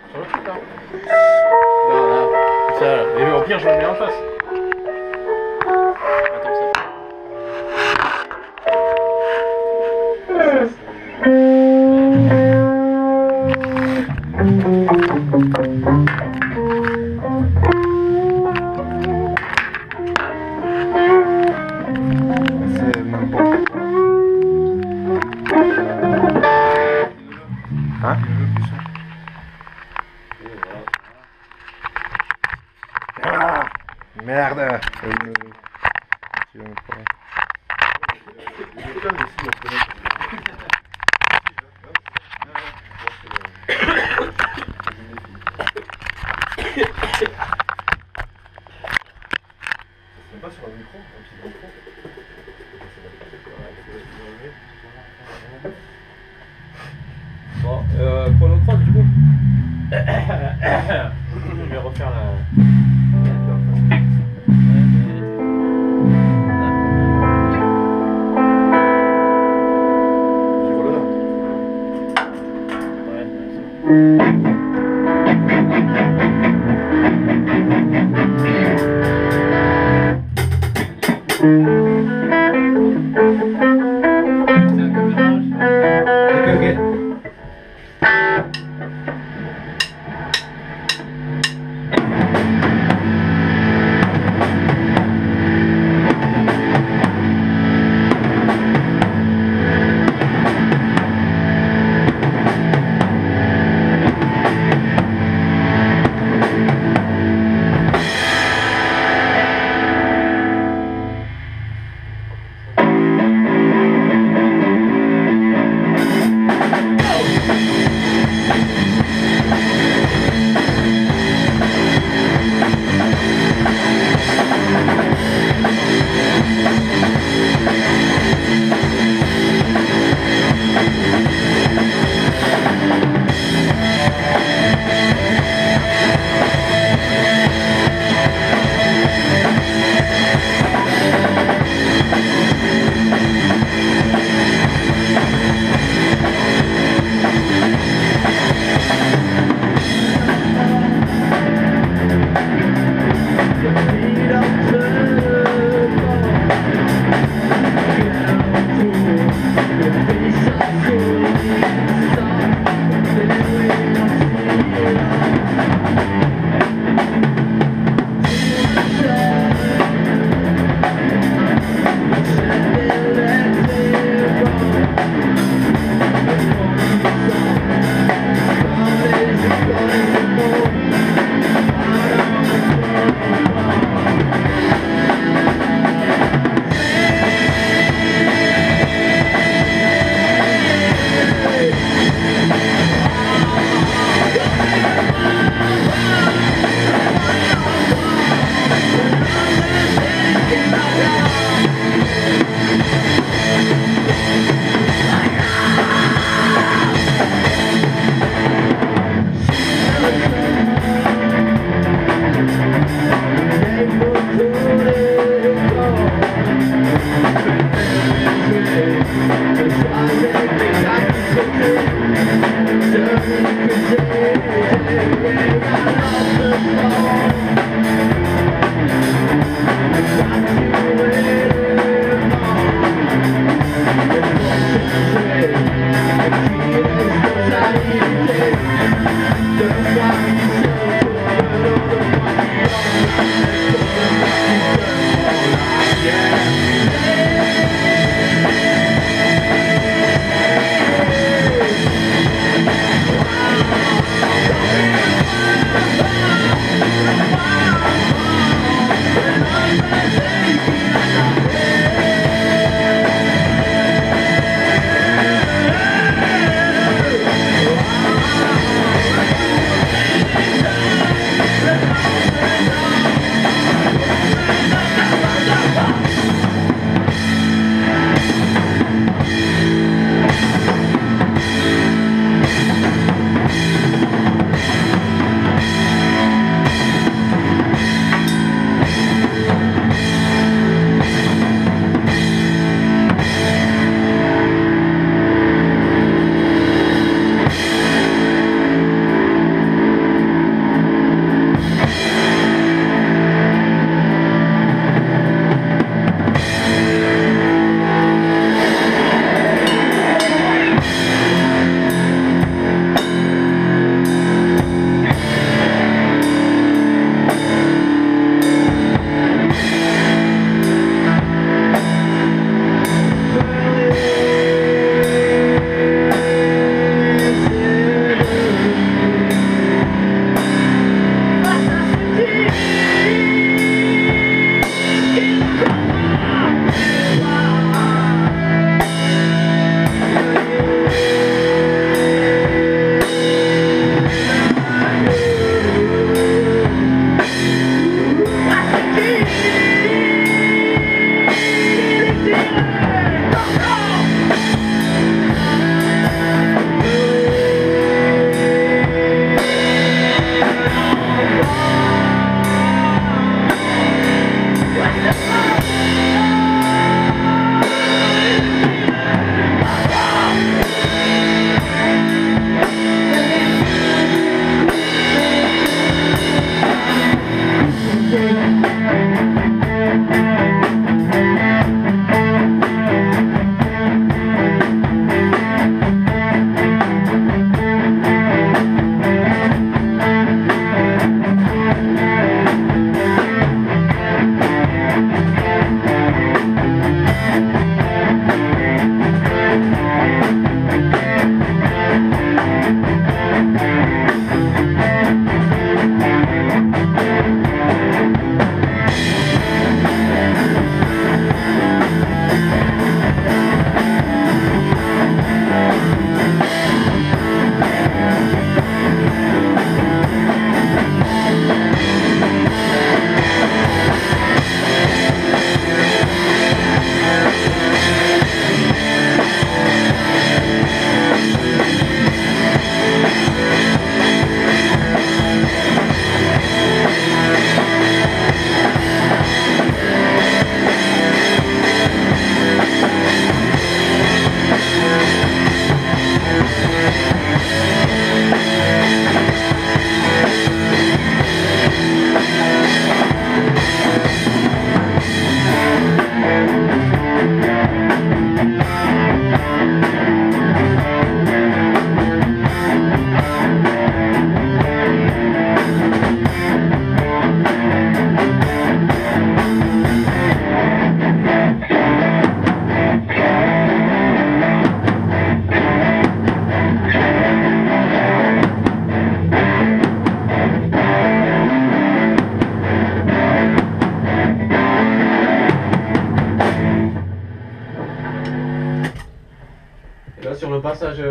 Sur le truc là. Là, là. Ça, là. Et au pire, je le mets en face. Attends, ça. C'est n'importe quoi. Hein? Ah, merde! Tu vas me faire. C'est pas sur un micro, un petit micro. Bon, chronocross du coup. Je vais refaire la. Tu vois là? passage.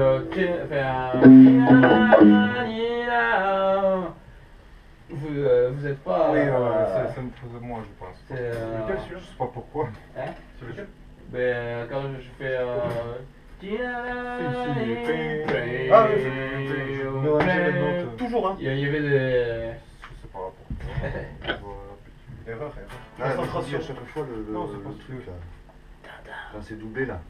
Vous êtes pas. Oui, ça me faisait moi, je pense. C'est. Lequel, celui-là? Je sais pas pourquoi. Hein? C'est lequel? Ben, quand je fais. Ah oui, je mélangeais les notes. Toujours, hein? Il y avait des. Je sais pas pourquoi. Erreur. Ah, mais Concentration. à chaque fois Non, c'est pas le truc celui-là. là. Quand c'est doublé là.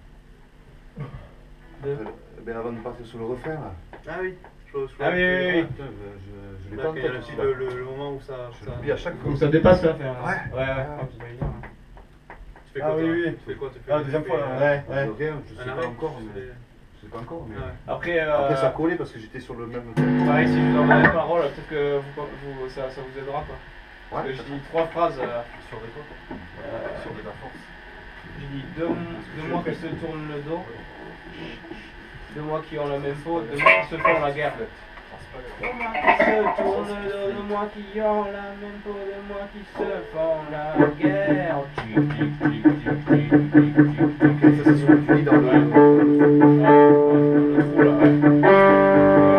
Ben avant de partir sur le refrain là. Ah oui. Ah oui. Putain, je l'ai Là, pas en il y a tête le, aussi petit- là. le moment où ça. Je l'oublie à chaque fois. Où ça dépasse là. Ouais. Tu fais Ah quoi, oui, toi oui. Tu fais quoi? Tu fais Ah, deuxième fois, ouais. Rien, je sais Un pas arrêt, encore, tu mais. fais- Je sais pas encore, mais. Ouais. Après, Après ça collait parce que j'étais sur le même. pareil, si je vous envoie les paroles, peut-être que ça vous aidera quoi. Parce que Ouais. je dis 3 phrases. Sur des quoi? Sur de la force. Je dis deux mois qui se tournent le dos, 2 mois qui ont la même peau, 2 mois qui se font la guerre. 2 mois qui se tournent le dos, 2 mois qui ont la même peau, 2 mois qui se font la guerre. Ça c'est ce que tu dis dans le. Le trou là, ouais.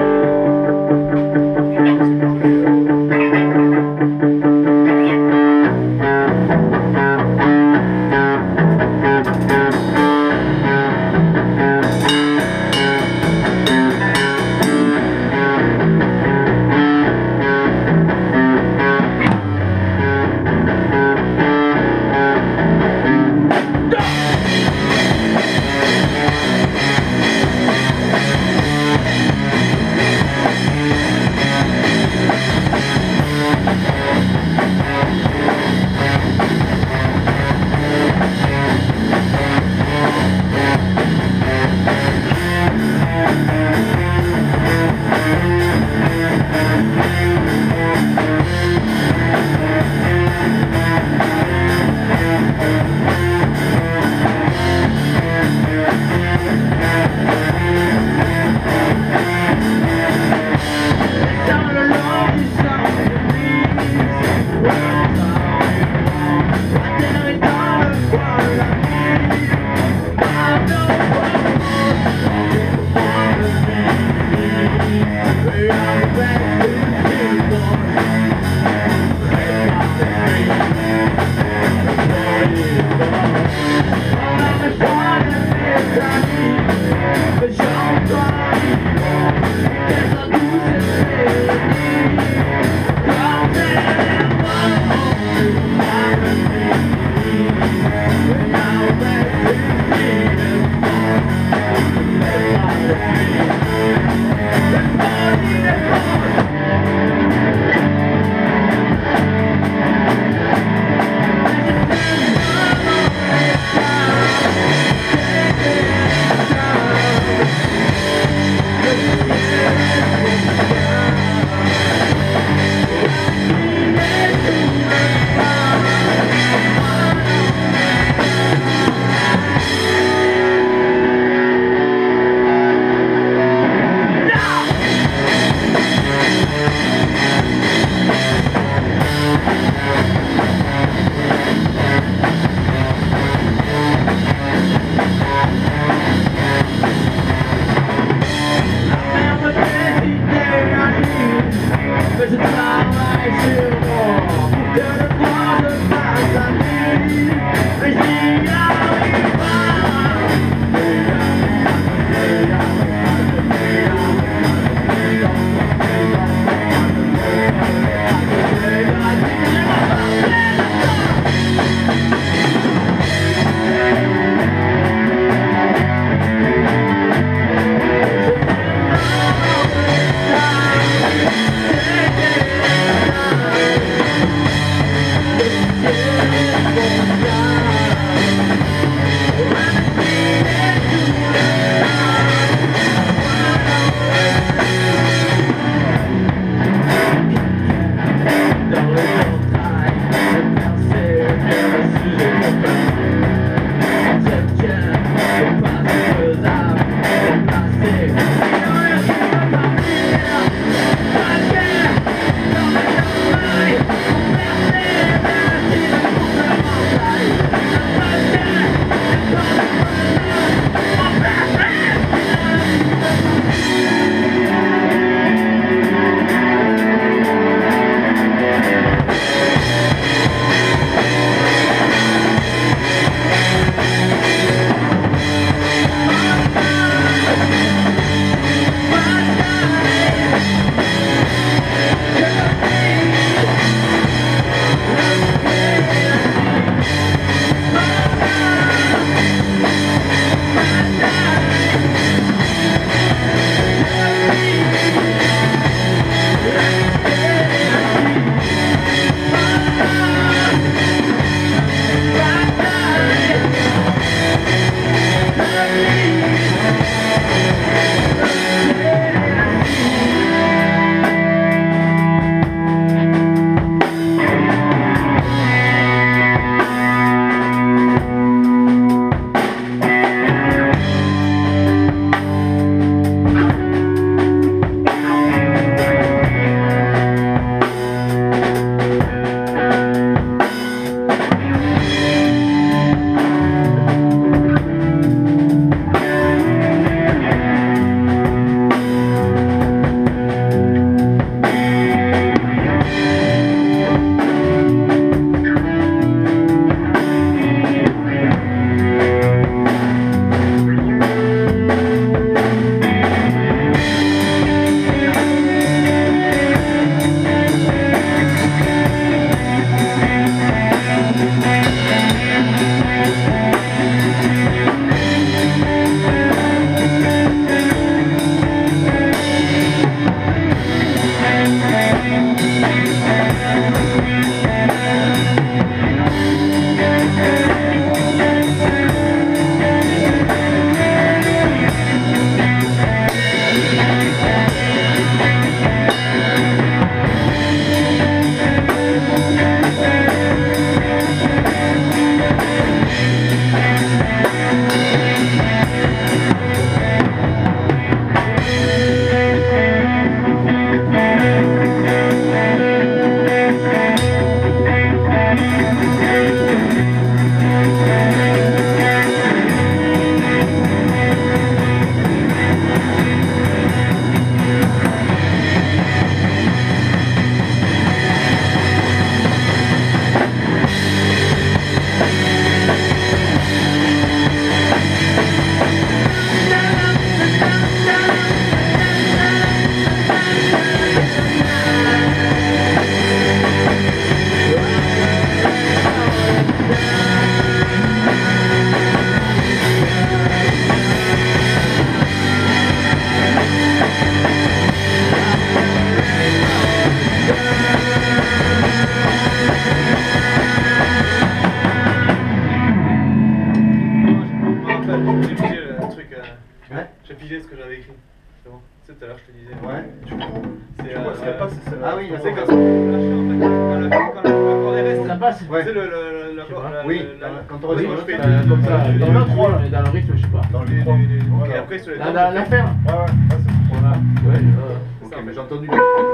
Du coup, C'est, tu vois ce qu'elle passe, c'est Ah oui, C'est d'accord. quand on lâche en fait, quand le cordé reste. Ça passe. Ouais. Tu sais, Je sais pas. Oui, quand on Oui, reste fais comme ça, dans dans le le trois, rythme, dans le rythme, je sais pas. dans les trois. Et Voilà. après, sur les La ferme. Ouais, ouais, c'est Voilà. Ouais, Ok, mais j'ai entendu.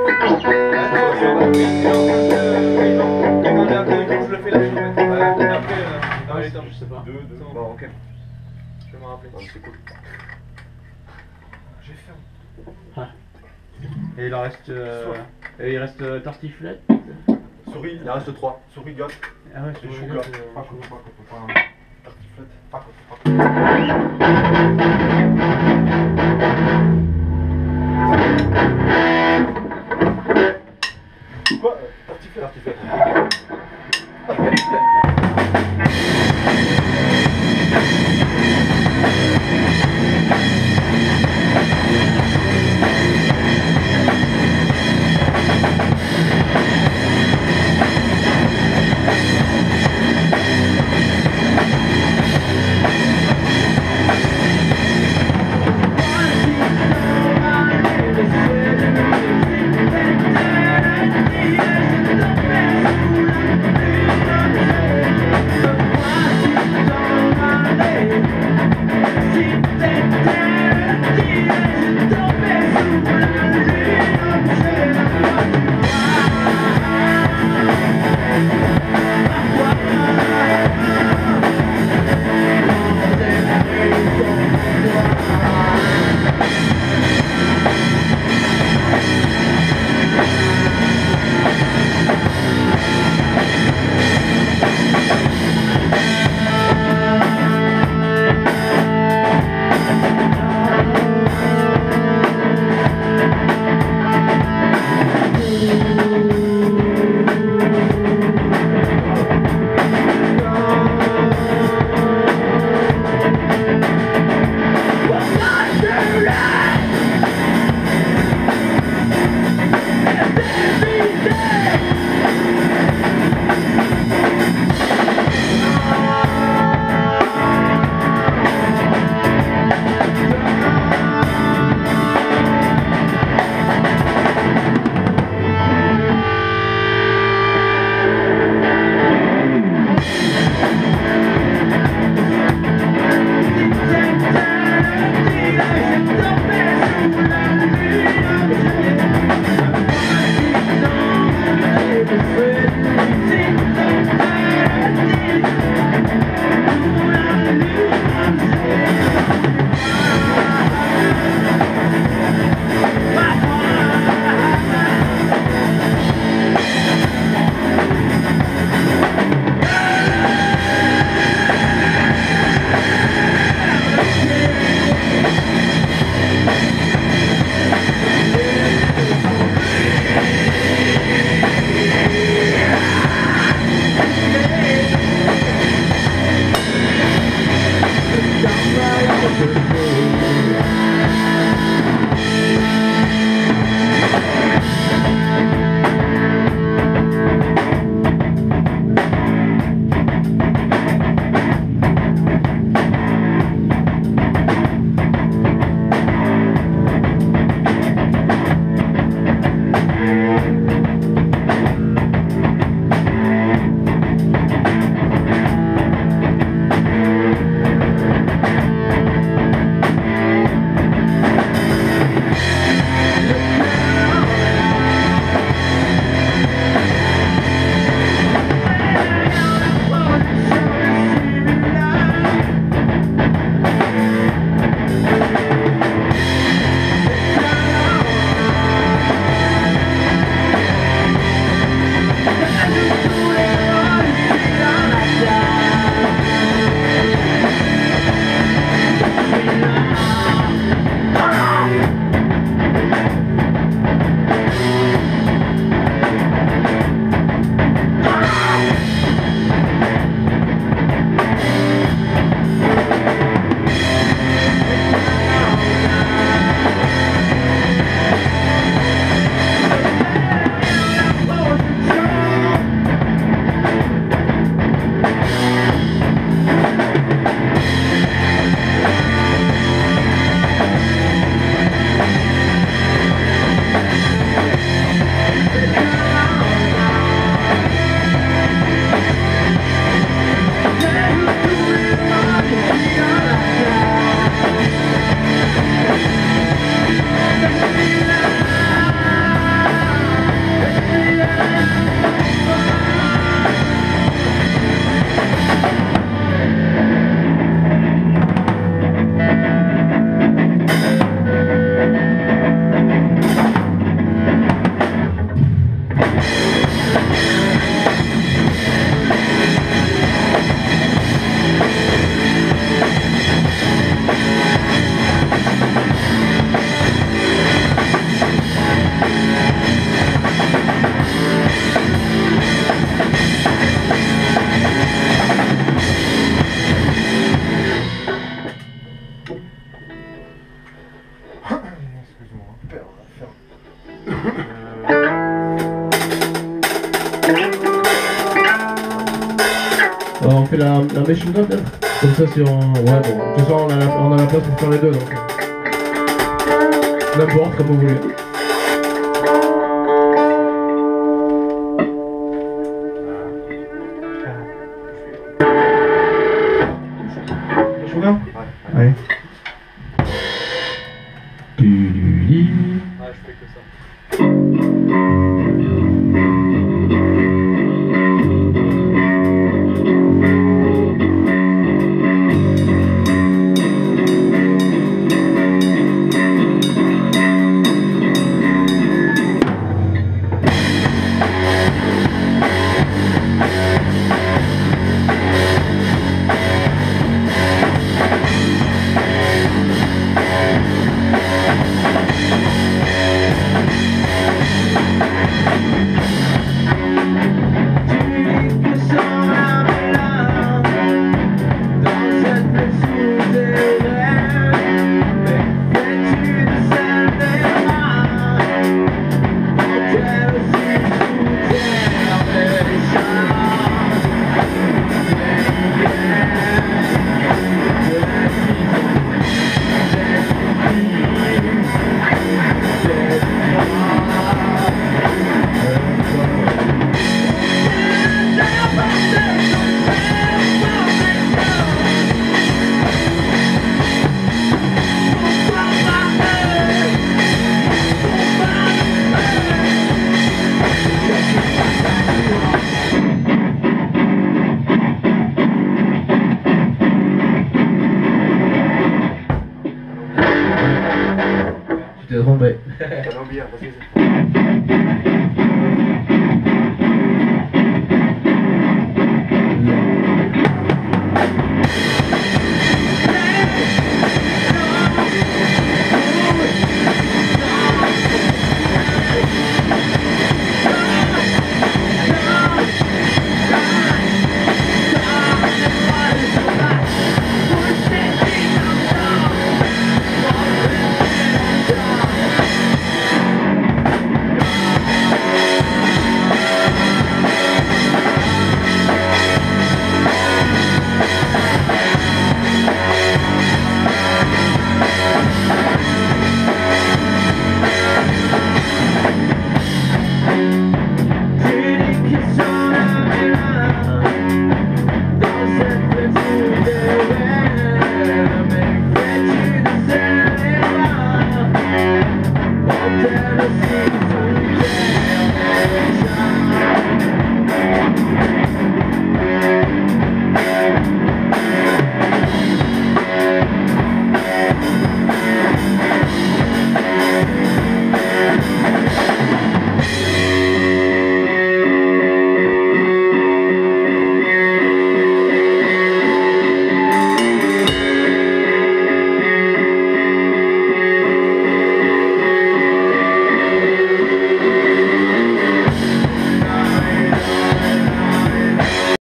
Quand je le fais lâcher en fait. Et après, dans les temps. je sais pas. Deux. Bon, ok. Je vais me rappeler. Bon, c'est cool. J'ai faim. Et il reste tartiflette. Souris, il en reste 3. Souris, gâte. Ah ouais, Les c'est choux bon. gars. Quoi Tartiflette. Thank you. fait la machine gun peut-être. Comme ça si on... Ouais bon, de toute façon on a la place pour faire les deux donc... N'importe, comme vous voulez. Je suis bien. Allez. Ah, je fais que ça. Tu t'es trompé. Allons bien, vas-y.